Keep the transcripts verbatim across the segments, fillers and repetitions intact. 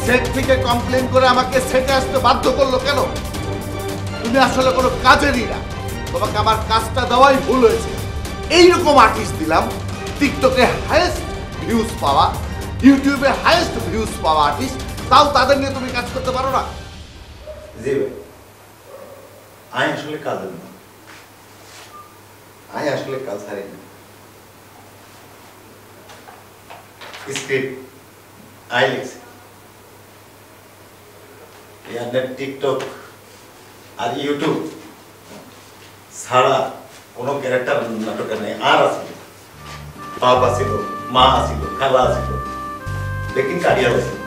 Set থেকে complain করে আমাকে সেটে আসতে বাধ্য করলো কেন? তুমি আসলে কোনো কাজেরই না। তোমাকে আমার কাজটা দেওয়াই ভুল হয়েছে। এইরকম আর্টিস্ট দিলাম, টিকটকে হাইয়েস্ট ভিউজ পাওয়া, ইউটিউবে হাইয়েস্ট ভিউজ পাওয়া আর্টিস্ট, তাও তাদের নিয়ে তুমি কাজ করতে পারো না? জি ভাই, আমি আসলে কাজের না, আমি আসলে কাজ হারি না। স্ক্রিপ্ট আই লিখছি, আপনার টিকটক আর ইউটিউব ছাড়া কোনো ক্যারেক্টার নাটকে নেই। আর আছিল বাপ আছিল, মা আছিল, খালা আছিল, লেকিন কারিয়ার আছিল।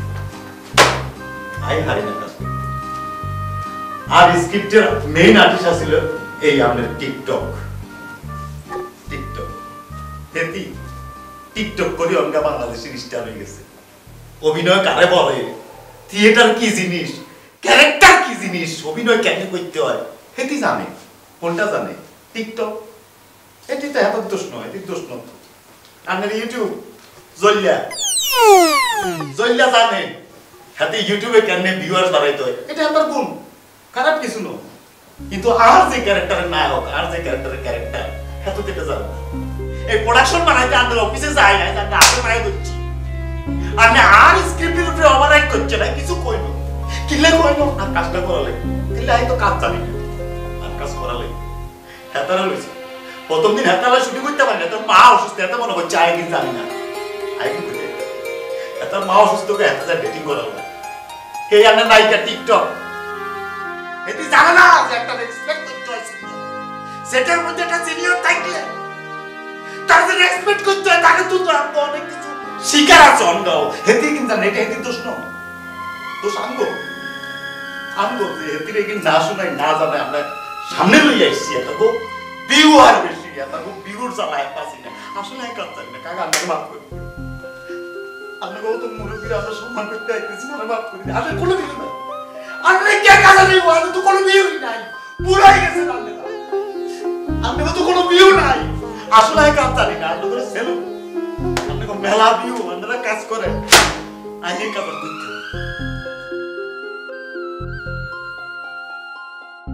আই হারি না কাজ। আর স্ক্রিপ্টের মেইন আর্টিস্ট আছিল এই আমাদের টিকটক। টিকটক হেতি টিকটক করে অঙ্গা বাংলাদেশের স্টার হয়ে গেছে। অভিনয় কারে বলে, থিয়েটার কি জিনিস, ক্যারেক্টার কি জিনিস, অভিনয় কেমনে করতে হয় হেতি জানে। কোনটা জানে? টিকটক। এটি তো এত দোষ নয়, এটি দোষ নয়। আপনার ইউটিউব জল্লা জল্লা জানে হাতে ইউটিউবে কেমনে ভিউয়ার্স বাড়াইতে হয়, এটা আমার গুণ, খারাপ কিছু নয়। কিন্তু আর যে ক্যারেক্টারের নায়ক, আর যে ক্যারেক্টারের ক্যারেক্টার এত যেটা জানো এই প্রোডাকশন বানাইতে আমাদের অফিসে যায় না, জানি আপনি বানাই করছি আপনি আর স্ক্রিপ্টের উপরে ওভাররাইট করছে না, কিছু কইল কিলে কইল আর কাজটা করালে কিলে আই তো কাজ জানি না আর কাজ করালে হেতারা লইছে। প্রথম দিন হেতারা শুটিং করতে পারি না, তোর মা অসুস্থ, এত মনে করছে আই কিন্তু জানি না, আই কিন্তু এত মা অসুস্থ করে হেতা যা ডেটিং করাল না। কে জানে নায়িকা টিকটক এটি জানে না যে একটা রেসপেক্ট করতে হয়। সেটার মধ্যে একটা সিনিয়র থাকলে তাদের রেসপেক্ট করতে হয়, তাকে তো অনেক কিছু শিকার আছে অঙ্গাও হেতি কিন্তু জানে। এটা হেতি দোষ নয়, দোষ আঙ্গ আঙ্গ যে হেতির এগিয়ে না শোনাই না জানে আমরা সামনে লইয়া এসছি। এটা গো বিউ আর বেশি, এটা গো বিউর জ্বালায় পাচ্ছি না, আসলে এক কাজ জানি না। কাকা আমাকে মাফ করি, আপনাকে তো মুরব্বীরা আমরা সম্মান করতে আইতেছি না, মাফ করি আসলে কোনো কিছু না। আপনি কে কাজে নেই, আমি তো কোনো বিউই নাই, পুরাই গেছে আপনি আপনি তো কোনো বিউ নাই, আসলে কাজ জানি না। আপনি করে সেলুন, আপনি মেলা বিউ আপনারা কাজ করেন, আই কাজ করতে